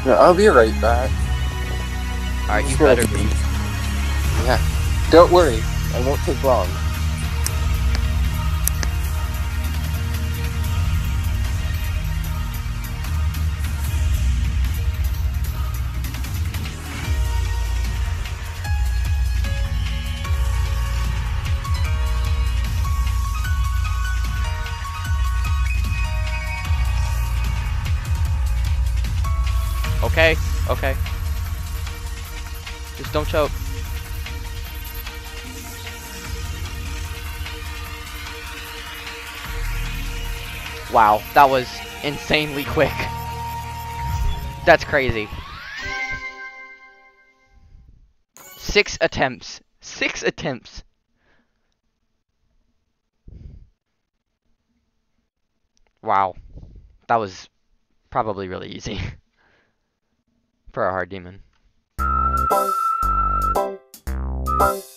No, I'll be right back. Alright, you better be. Yeah. Don't worry, I won't take long. Okay, okay. Just don't choke. Wow, that was insanely quick. That's crazy. 6 attempts. 6 attempts. Wow. That was probably really easy. For a hard demon.